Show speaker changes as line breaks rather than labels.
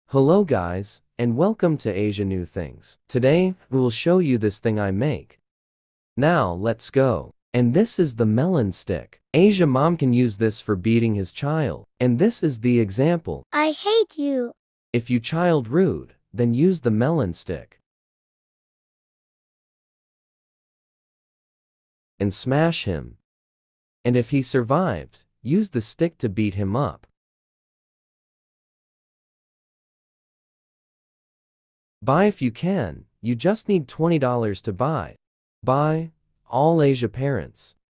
Hello guys, and welcome to Asia New Things. Today, we will show you this thing I make. Now, let's go. And this is the melon stick. Asia mom can use this for beating his child. And this is the example.
I hate you.
If you child rude, then use the melon stick. And smash him. And if he survived, use the stick to beat him up. Buy if you can, you just need $20 to buy. Buy, all Asia parents.